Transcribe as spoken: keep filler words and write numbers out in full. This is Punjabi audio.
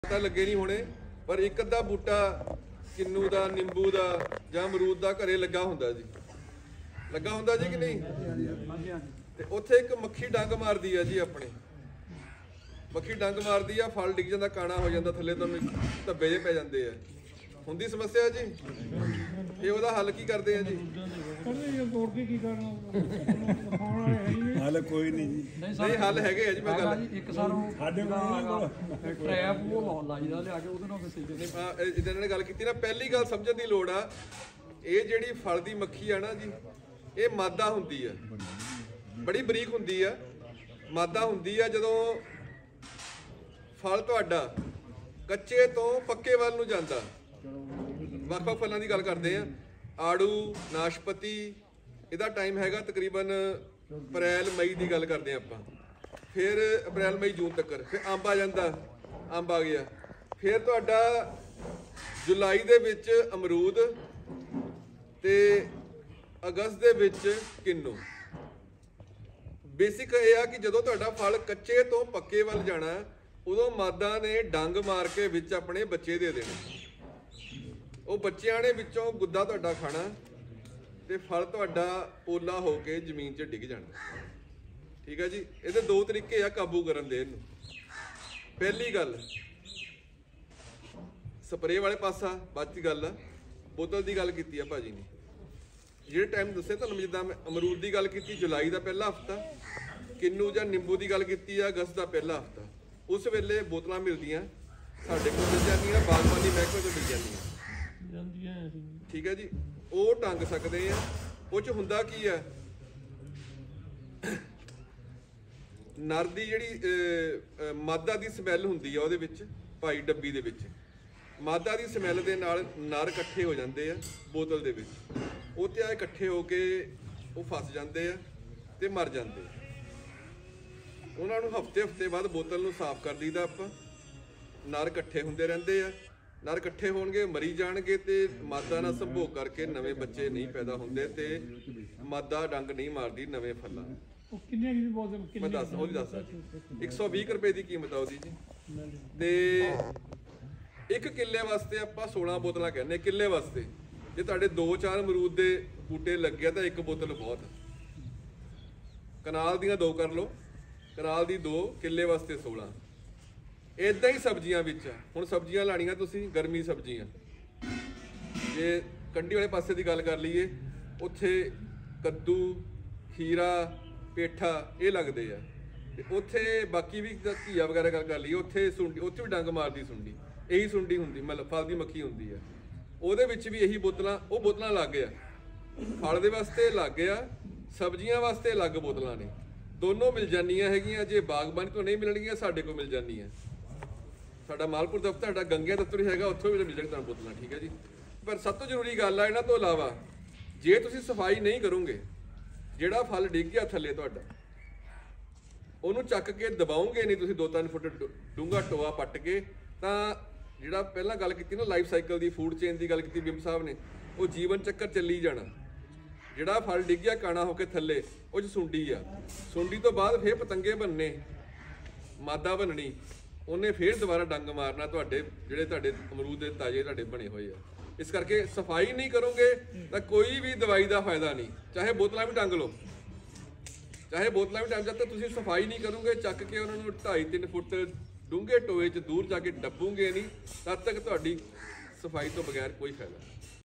पता लगे नहीं होने पर एक अद्धा बूटा किन्नू का निंबू का या अमरूद का घरे लगा हुंदा जी लगा हुंदा जी कि नहीं ते उत्थे एक मक्खी डंग मारदी है जी अपने मक्खी डंग मारदी है फल डिग जांदा काना हो जांदा थल्ले तो धब्बे जे पै जांदे आ हुंदी समस्या जी ये ਉਹਦਾ हल की करते हैं जी हल कोई नहीं जी नहीं हल हैगे है जी मैं गल ਇੱਕ ਸਾਰੋਂ ਸਾਡੇ ਕੋਲ ਟ੍ਰੈਪ ਉਹ ਲਾਉਣ ਲਾਈਦਾ ਲਿਆ ਕੇ ਉਹਦੇ ਨਾਲ ਵੀ ਸਹੀ ਨਹੀਂ ਜਿੱਦਾਂ ਨੇ ਗੱਲ ਕੀਤੀ ਨਾ ਪਹਿਲੀ ਗੱਲ ਸਮਝਣ ਦੀ ਲੋੜ ਆ ਇਹ ਜਿਹੜੀ ਫਲ ਦੀ ਮੱਖੀ ਆ ਨਾ ਜੀ ਇਹ ਮਾਦਾ ਹੁੰਦੀ ਆ ਬੜੀ ਬਰੀਕ ਹੁੰਦੀ ਆ ਮਾਦਾ ਹੁੰਦੀ ਆ ਜਦੋਂ ਫਲ ਤੁਹਾਡਾ ਕੱਚੇ ਤੋਂ ਪੱਕੇ ਵੱਲ ਨੂੰ ਜਾਂਦਾ ਵੱਖ-ਵੱਖ ਫਲਾਂ ਦੀ ਗੱਲ ਕਰਦੇ ਆ ਆੜੂ ਨਾਸ਼ਪਤੀ ਇਹਦਾ ਟਾਈਮ ਹੈਗਾ ਤਕਰੀਬਨ ਅਪ੍ਰੈਲ ਮਈ ਦੀ ਗੱਲ ਕਰਦੇ ਆ ਆਪਾਂ ਫਿਰ ਅਪ੍ਰੈਲ ਮਈ ਜੂਨ ਤੱਕ ਫਿਰ ਅੰਬ ਆ ਜਾਂਦਾ ਅੰਬ ਆ ਗਿਆ ਫਿਰ ਤੁਹਾਡਾ ਜੁਲਾਈ ਦੇ ਵਿੱਚ ਅਮਰੂਦ ਤੇ ਅਗਸਤ ਦੇ ਵਿੱਚ ਕਿੰਨੂ ਬੇਸਿਕ ਇਹ ਆ ਕਿ ਜਦੋਂ ਤੁਹਾਡਾ ਫਲ ਕੱਚੇ ਤੋਂ ਪੱਕੇ ਵੱਲ ਜਾਣਾ ਉਦੋਂ ਮਾਦਾ ਨੇ ਡੰਗ ਮਾਰ ਕੇ ਵਿੱਚ ਆਪਣੇ ਬੱਚੇ ਦੇ ਦੇਣੇ ਉਹ ਬੱਚਿਆਂ ਨੇ ਵਿੱਚੋਂ ਗੁੱਦਾ ਤੁਹਾਡਾ ਖਾਣਾ ਤੇ ਫਲ ਤੁਹਾਡਾ ਪੋਲਾ ਹੋ ਕੇ ਜ਼ਮੀਨ 'ਚ ਡਿੱਗ ਜਾਣਾ ਠੀਕ ਹੈ ਜੀ ਇਹਦੇ ਦੋ ਤਰੀਕੇ ਆ ਕਾਬੂ ਕਰਨ ਦੇ ਇਹਨੂੰ ਪਹਿਲੀ ਗੱਲ ਸਪਰੇਅ ਵਾਲੇ ਪਾਸਾ ਬਾਅਦ ਦੀ ਗੱਲ ਆ ਬੋਤਲ ਦੀ ਗੱਲ ਕੀਤੀ ਆ ਭਾਜੀ ਨੇ ਜਿਹੜੇ ਟਾਈਮ ਦੱਸੇ ਤੁਹਾਨੂੰ ਜਿੱਦਾਂ ਮੈਂ ਅਮਰੂਦ ਦੀ ਗੱਲ ਕੀਤੀ ਜੁਲਾਈ ਦਾ ਪਹਿਲਾ ਹਫਤਾ ਕਿੰਨੂ ਜਾਂ ਨਿੰਬੂ ਦੀ ਗੱਲ ਕੀਤੀ ਆ ਅਗਸਤ ਦਾ ਪਹਿਲਾ ਹਫਤਾ ਉਸ ਵੇਲੇ ਬੋਤਲਾਂ ਮਿਲਦੀਆਂ ਸਾਡੇ ਕੋਲ ਮਿਲ ਜਾਂਦੀਆਂ ਬਾਗਬਾਨੀ ਮਹਿਕਮੇ ਤੋਂ ਮਿਲ ਜਾਂਦੀਆਂ ਠੀਕ ਹੈ ਜੀ ਉਹ ਟੰਗ ਸਕਦੇ ਆ ਉਹ 'ਚ ਹੁੰਦਾ ਕੀ ਆ ਨਰ ਦੀ ਜਿਹੜੀ ਮਾਦਾ ਦੀ ਸਮੈਲ ਹੁੰਦੀ ਆ ਉਹਦੇ ਵਿੱਚ ਭਾਈ ਡੱਬੀ ਦੇ ਵਿੱਚ ਮਾਦਾ ਦੀ ਸਮੈਲ ਦੇ ਨਾਲ ਨਰ ਇਕੱਠੇ ਹੋ ਜਾਂਦੇ ਆ ਬੋਤਲ ਦੇ ਵਿੱਚ ਉਹ ਤੇ ਆ ਇਕੱਠੇ ਹੋ ਕੇ ਉਹ ਫਸ ਜਾਂਦੇ ਆ ਤੇ ਮਰ ਜਾਂਦੇ ਉਹਨਾਂ ਨੂੰ ਹਫਤੇ ਹਫਤੇ ਬਾਅਦ ਬੋਤਲ ਨੂੰ ਸਾਫ਼ ਕਰ ਦਈਦਾ ਆਪਾਂ ਨਰ ਇਕੱਠੇ ਹੁੰਦੇ ਰਹਿੰਦੇ ਆ ਨਰ ਇਕੱਠੇ ਹੋਣਗੇ ਮਰੀ ਜਾਣਗੇ ਤੇ ਮਾਦਾ ਨਾਲ ਸੰਭੋਗ ਕਰਕੇ ਨਵੇਂ ਬੱਚੇ ਨਹੀਂ ਪੈਦਾ ਹੁੰਦੇ ਤੇ ਮਾਦਾ ਡੰਗ ਨਹੀਂ ਮਾਰਦੀ ਨਵੇਂ ਫਲਾਂ ਉਹ ਕਿੰਨੇ ਦੀ ਬੋਤਲ ਮੈਂ ਦੱਸ ਉਹਦੀ ਦੱਸ ਇੱਕ ਸੌ ਵੀਹ ਰੁਪਏ ਦੀ ਕੀਮਤ ਆ ਉਹਦੀ ਜੀ ਤੇ ਇੱਕ ਕਿੱਲੇ ਵਾਸਤੇ ਆਪਾਂ ਸੋਲਾਂ ਬੋਤਲਾਂ ਕਹਿੰਦੇ ਕਿੱਲੇ ਵਾਸਤੇ ਜੇ ਤੁਹਾਡੇ ਦੋ ਚਾਰ ਅਮਰੂਦ ਦੇ ਬੂਟੇ ਲੱਗਿਆ ਤਾਂ ਇੱਕ ਬੋਤਲ ਬਹੁਤ ਕਨਾਲ ਦੀਆਂ ਦੋ ਕਰ ਲਓ ਕਨਾਲ ਦੀ ਦੋ ਕਿੱਲੇ ਵਾਸਤੇ ਸੋਲਾਂ ਇਦਾਂ ਹੀ ਸਬਜ਼ੀਆਂ ਵਿੱਚ ਹੁਣ ਸਬਜ਼ੀਆਂ ਲਾਣੀਆਂ ਤੁਸੀਂ ਗਰਮੀ ਸਬਜ਼ੀਆਂ ਜੇ ਕੰਢੀ ਵਾਲੇ ਪਾਸੇ ਦੀ ਗੱਲ ਕਰ ਲਈਏ ਉੱਥੇ ਕੱਦੂ ਖੀਰਾ ਪੇਠਾ ਇਹ ਲੱਗਦੇ ਆ ਤੇ ਉੱਥੇ ਬਾਕੀ ਵੀ ਘੀਆ ਵਗੈਰਾ ਗੱਲ ਕਰ ਲਈਏ ਉੱਥੇ ਸੁੰਡੀ ਉੱਥੇ ਵੀ ਡੰਗ ਮਾਰਦੀ ਸੁੰਡੀ ਇਹੀ ਸੁੰਡੀ ਹੁੰਦੀ ਮਤਲਬ ਫਲ ਦੀ ਮੱਖੀ ਹੁੰਦੀ ਆ ਉਹਦੇ ਵਿੱਚ ਵੀ ਇਹੀ ਬੋਤਲਾਂ ਉਹ ਬੋਤਲਾਂ ਲੱਗ ਆ ਫਲ ਦੇ ਵਾਸਤੇ ਲੱਗ ਆ ਸਬਜ਼ੀਆਂ ਵਾਸਤੇ ਅਲੱਗ ਬੋਤਲਾਂ ਨੇ ਦੋਨੋਂ ਮਿਲ ਜਾਂਦੀਆਂ ਹੈਗੀਆਂ ਜੇ ਬਾਗਬਾਨੀ ਤੋਂ ਨਹੀਂ ਮਿਲਣਗੀਆਂ ਸਾਡੇ ਕੋਲ ਮਿਲ ਜਾਂਦੀਆਂ ਸਾਡਾ ਮਾਲਪੁਰ ਦਫ਼ਤਰ ਸਾਡਾ ਗੰਗੇ ਦਫ਼ਤਰ ਹੀ ਹੈਗਾ ਉੱਥੋਂ ਵੀ ਮਿਲ ਜਾਣਗੇ ਤੁਹਾਨੂੰ ਬੋਤਲਾਂ ਠੀਕ ਹੈ ਜੀ ਪਰ ਸਭ ਤੋਂ ਜ਼ਰੂਰੀ ਗੱਲ ਆ ਇਹਨਾਂ ਤੋਂ ਇਲਾਵਾ ਜੇ ਤੁਸੀਂ ਸਫਾਈ ਨਹੀਂ ਕਰੋਗੇ ਜਿਹੜਾ ਫਲ ਡਿੱਗ ਗਿਆ ਥੱਲੇ ਤੁਹਾਡਾ ਉਹਨੂੰ ਚੱਕ ਕੇ ਦਬਾਓਗੇ ਨਹੀਂ ਤੁਸੀਂ ਦੋ ਤਿੰਨ ਫੁੱਟ ਡੂੰਘਾ ਟੋਆ ਪੱਟ ਕੇ ਤਾਂ ਜਿਹੜਾ ਪਹਿਲਾਂ ਗੱਲ ਕੀਤੀ ਨਾ ਲਾਈਫ ਸਾਈਕਲ ਦੀ ਫੂਡ ਚੇਨ ਦੀ ਗੱਲ ਕੀਤੀ ਬਿੰਬ ਸਾਹਿਬ ਨੇ ਉਹ ਜੀਵਨ ਚੱਕਰ ਚੱਲੀ ਜਾਣਾ ਜਿਹੜਾ ਫਲ ਡਿੱਗ ਗਿਆ ਕਾਣਾ ਹੋ ਕੇ ਥੱਲੇ ਉਹ 'ਚ ਸੁੰਡੀ ਆ ਸੁੰਡੀ ਤੋਂ ਬਾਅਦ ਫੇਰ ਪਤੰਗੇ ਬਣਨੇ ਮਾਦਾ ਬਣਨੀ ਉਹਨੇ ਫੇਰ ਦੁਬਾਰਾ ਡੰਗ ਮਾਰਨਾ ਤੁਹਾਡੇ ਜਿਹੜੇ ਤੁਹਾਡੇ ਅਮਰੂਦ ਦੇ ਤਾਜ਼ੇ ਤੁਹਾਡੇ ਬਣੇ ਹੋਏ ਆ ਇਸ ਕਰਕੇ ਸਫਾਈ ਨਹੀਂ ਕਰੋਗੇ ਤਾਂ ਕੋਈ ਵੀ ਦਵਾਈ ਦਾ ਫਾਇਦਾ ਨਹੀਂ ਚਾਹੇ ਬੋਤਲਾਂ ਵੀ ਟੰਗ ਲਓ ਚਾਹੇ ਬੋਤਲਾਂ ਵੀ ਟੰਗ ਜਦ ਤੱਕ ਤੁਸੀਂ ਸਫਾਈ ਨਹੀਂ ਕਰੋਗੇ ਚੱਕ ਕੇ ਉਹਨਾਂ ਨੂੰ ਢਾਈ ਤਿੰਨ ਫੁੱਟ ਡੂੰਘੇ ਟੋਏ 'ਚ ਦੂਰ ਜਾ ਕੇ ਡੱਬੋਗੇ ਨਹੀਂ ਤਦ ਤੱਕ ਤੁਹਾਡੀ ਸਫਾਈ ਤੋਂ ਬਗੈਰ ਕੋਈ ਫਾਇਦਾ ਨਹੀਂ